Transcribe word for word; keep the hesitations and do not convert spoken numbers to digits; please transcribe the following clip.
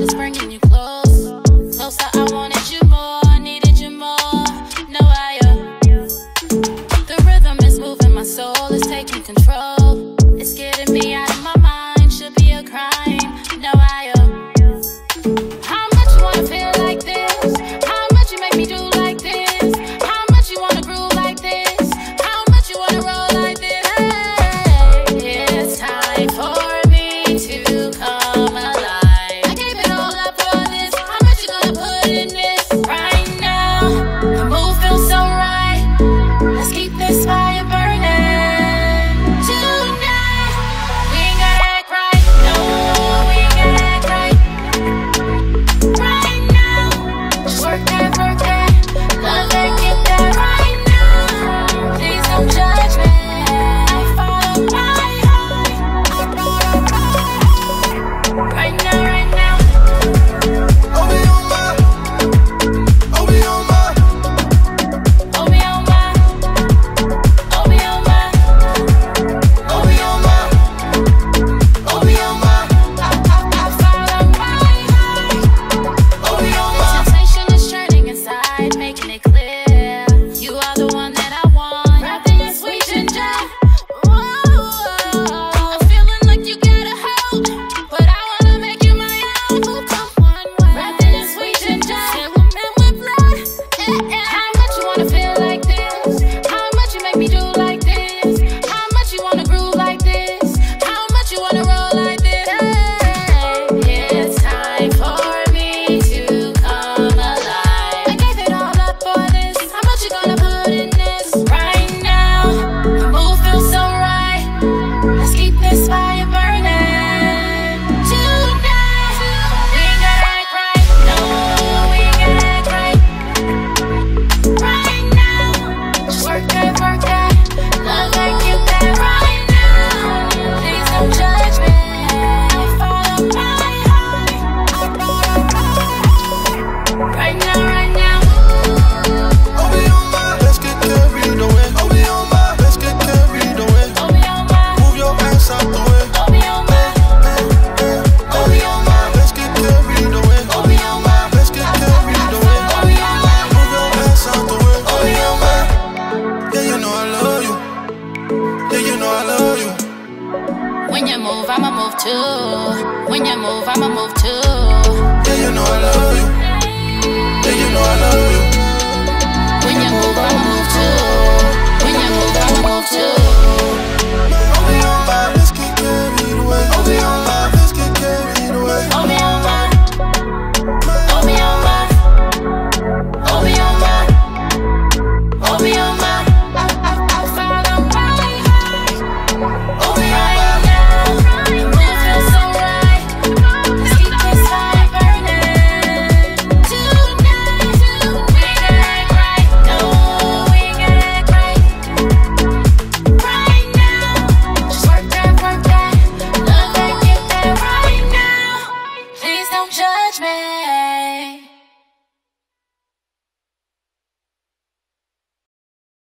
is bringing you close. Closer, I wanted you more, needed you more. No, I am. The rhythm is moving, my soul is taking control. It's getting me out of my mind, should be a crime. No, I am. How much you wanna feel like this? How much you make me do like this? How much you wanna groove like this? How much you wanna roll like this? Hey, it's time for me to come alive. I gave it all up for this. How much you gonna put in this? Right now, the move feels so right. Let's keep this fire burning. Tonight, we ain't gotta act right. No, we ain't gotta act right. Right now, just work that, work that. Love that, get that right now. Please don't judge me. I follow my heart. I roll, I roll. Right now, right now. Obioma, Obioma, Obioma, Obioma, Obioma, Obioma, I, I, I follow my heart. Obioma. Sensation is churning inside, making it clear. You are the one that I want. Wrapped in your sweet ginger. Whoa. I'm feeling like you got a hold, but I wanna make you my own. Who come one way? Wrapped in your sweet ginger. Women with blood. Eh, eh. How much you wanna feel like this? How much you make me do like this? How much you wanna groove like this? How much you wanna roll like this? Hey, it's time for me to come alive. I gave it all up for this. How much you gonna put in this? Right now, the move feels so right. Let's keep this fire burning. Tonight, we ain't gotta act right. No, we ain't gotta act right. Right now, just work that, work that. Love that, get that right now. Please don't judge me. I follow my heart. I roll, I roll. Right now, right now. Obioma, let's get carried away. Obioma, let's get carried away. Obioma, Move your ass out the way. Obioma, Obioma, let's get carried away. Obioma, Let's get carried away. Obioma, Move your ass out the way. Obioma, yeah, you know I love you. Yeah, you know I love you. when you move, I'ma move too. When you move, I'ma move too. Yeah, you know I love you. Yeah, you know I love you.